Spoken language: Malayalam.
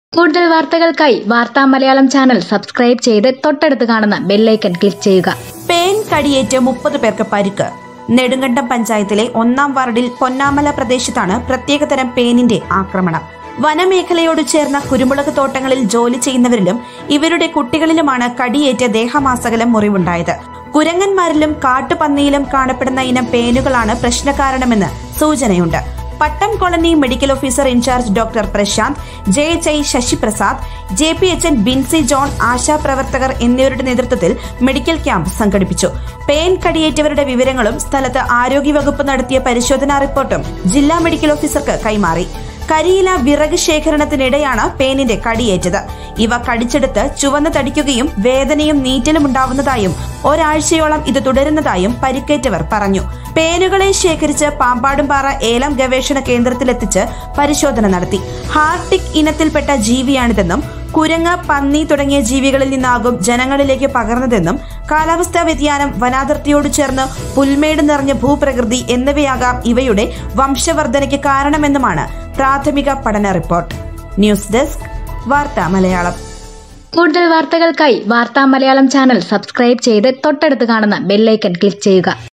കൂടുതൽ വാർത്തകൾക്കായി വാർത്താ മലയാളം ചാനൽ സബ്സ്ക്രൈബ് ചെയ്ത് തൊട്ടടുത്ത് കാണുന്ന ബെല്ലൈക്കൺ ക്ലിക്ക് ചെയ്യുക. പേൻ കടിയേറ്റ് 30 പേർക്ക് പരിക്ക്. നെടുങ്കണ്ടം പഞ്ചായത്തിലെ 1-ാം വാർഡിൽ പൊന്നാമല പ്രദേശത്താണ് പ്രത്യേകതരം പേനിന്റെ ആക്രമണം. വനമേഖലയോട് ചേർന്ന കുരുമുളക് തോട്ടങ്ങളിൽ ജോലി ചെയ്യുന്നവരിലും ഇവരുടെ കുട്ടികളിലുമാണ് കടിയേറ്റ് ദേഹമാസകലം മുറിവുണ്ടായത്. കുരങ്ങന്മാരിലും കാട്ടുപന്നിയിലും കാണപ്പെടുന്ന ഇനം പേനുകളാണ് പ്രശ്നകാരണമെന്ന് സൂചനയുണ്ട്. Pattom colony medical officer incharge doctor Prashanth, JHI Sasiprasad, JPHN Binsi John, ആശാപ്രവർത്തകർ എന്നിവരുടെ നേതൃത്വത്തിൽ മെഡിക്കൽ ക്യാമ്പ് സംഘടിപ്പിച്ചു. പേൻ കടിയേറ്റവരുടെ വിവരങ്ങളും സ്ഥലത്ത് ആരോഗ്യവകുപ്പ് നടത്തിയ പരിശോധനാ റിപ്പോർട്ടും ജില്ലാ മെഡിക്കൽ ഓഫീസർക്ക് കൈമാറി. കരിയില വിറക് ശേഖരണത്തിനിടെയാണ് പേനിന്റെ കടിയേറ്റത്. ഇവ കടിച്ചെടുത്ത് ചുവന്ന് തടിക്കുകയും വേദനയും നീറ്റലും ഉണ്ടാവുന്നതായും ഒരാഴ്ചയോളം ഇത് തുടരുന്നതായും പരിക്കേറ്റവർ പറഞ്ഞു. പേനുകളെ ശേഖരിച്ച് പാമ്പാടുംപാറ ഏലം ഗവേഷണ കേന്ദ്രത്തിലെത്തിച്ച് പരിശോധന നടത്തി. ഹാർട്ടിക് ഇനത്തിൽപ്പെട്ട ജീവിയാണിതെന്നും കുരങ്ങ്, പന്നി തുടങ്ങിയ ജീവികളിൽ നിന്നാകും ജനങ്ങളിലേക്ക് പകർന്നതെന്നും കാലാവസ്ഥാ വ്യതിയാനം, വനാതിർത്തിയോട് ചേർന്ന് പുൽമേട് നിറഞ്ഞ ഭൂപ്രകൃതി എന്നിവയാകാം ഇവയുടെ വംശവർദ്ധനയ്ക്ക് കാരണമെന്നുമാണ് പ്രാഥമിക പഠന റിപ്പോർട്ട്. ന്യൂസ് ഡെസ്ക് വാർത്താ മലയാളം. കൂടുതൽ വാർത്തകൾക്കായി വാർത്താ മലയാളം ചാനൽ സബ്സ്ക്രൈബ് ചെയ്ത് തൊട്ടടുത്ത് കാണുന്ന ബെല്ലൈക്കൺ ക്ലിക്ക് ചെയ്യുക.